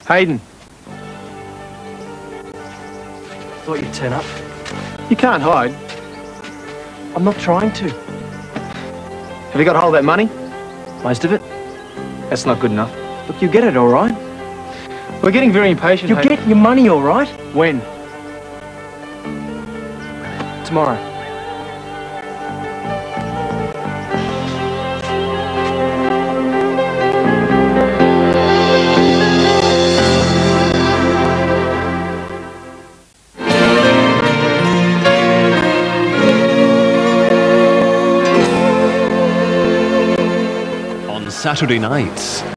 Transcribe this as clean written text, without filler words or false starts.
Hayden, Thought you'd turn up. you can't hide. I'm not trying to. Have you got hold of that money? Most of it. That's not good enough. Look, you'll get it all right. We're getting very impatient, You'll Hayden. get your money all right. When? Tomorrow. On Saturday nights.